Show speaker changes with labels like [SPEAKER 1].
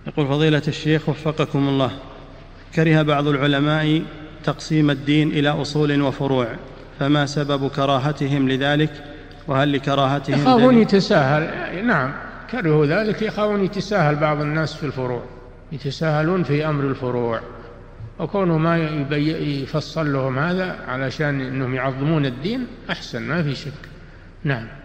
[SPEAKER 1] يقول فضيلة الشيخ وفقكم الله، كره بعض العلماء تقسيم الدين إلى أصول وفروع، فما سبب كراهتهم لذلك؟ وهل لكراهتهم
[SPEAKER 2] يخافون يتساهل؟ نعم، كرهوا ذلك، يخافون يتساهل بعض الناس في الفروع، يتساهلون في أمر الفروع، وكونه ما يفصل لهم هذا علشان أنهم يعظمون الدين أحسن، ما في شك. نعم.